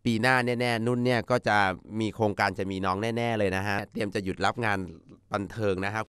ปีหน้าแน่ๆนุ่นเนี่ยก็จะมีโครงการจะมีน้องแน่ๆเลยนะฮะเตรียมจะหยุดรับงานบันเทิงนะครับ